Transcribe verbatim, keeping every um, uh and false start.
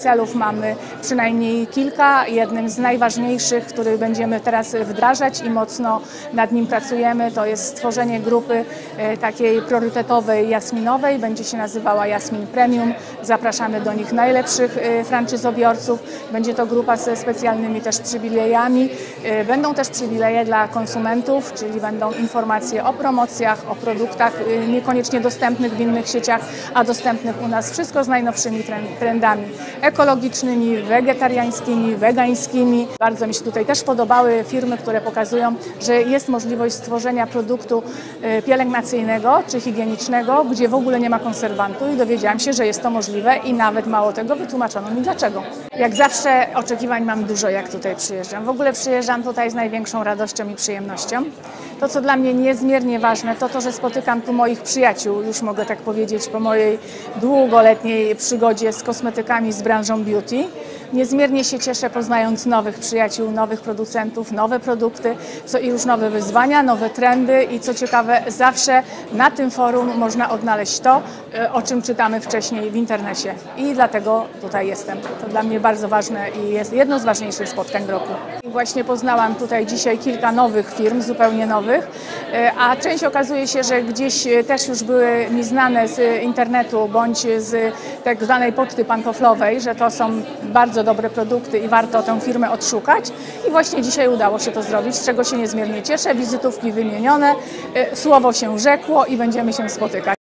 Celów mamy przynajmniej kilka. Jednym z najważniejszych, który będziemy teraz wdrażać i mocno nad nim pracujemy, to jest stworzenie grupy takiej priorytetowej jasminowej. Będzie się nazywała Jasmin Premium. Zapraszamy do nich najlepszych franczyzobiorców. Będzie to grupa ze specjalnymi też przywilejami. Będą też przywileje dla konsumentów, czyli będą informacje o promocjach, o produktach niekoniecznie dostępnych w innych sieciach, a dostępnych u nas. Wszystko z najnowszymi trendami ekologicznymi, wegetariańskimi, wegańskimi. Bardzo mi się tutaj też podobały firmy, które pokazują, że jest możliwość stworzenia produktu pielęgnacyjnego czy higienicznego, gdzie w ogóle nie ma konserwantu, i dowiedziałam się, że jest to możliwe i nawet mało tego wytłumaczono mi dlaczego. Jak zawsze oczekiwań mam dużo, jak tutaj przyjeżdżam. W ogóle przyjeżdżam tutaj z największą radością i przyjemnością. To, co dla mnie niezmiernie ważne, to to, że spotykam tu moich przyjaciół, już mogę tak powiedzieć, po mojej długoletniej przygodzie z kosmetykami, z branżą beauty. Niezmiernie się cieszę, poznając nowych przyjaciół, nowych producentów, nowe produkty, co i już nowe wyzwania, nowe trendy i co ciekawe, zawsze na tym forum można odnaleźć to, o czym czytamy wcześniej w internecie. I dlatego tutaj jestem. To dla mnie bardzo ważne i jest jedno z ważniejszych spotkań w roku. I właśnie poznałam tutaj dzisiaj kilka nowych firm, zupełnie nowych, a część okazuje się, że gdzieś też już były mi znane z internetu bądź z tak zwanej poczty pantoflowej, że to są bardzo dobre produkty i warto tę firmę odszukać. I właśnie dzisiaj udało się to zrobić, z czego się niezmiernie cieszę. Wizytówki wymienione, słowo się rzekło i będziemy się spotykać.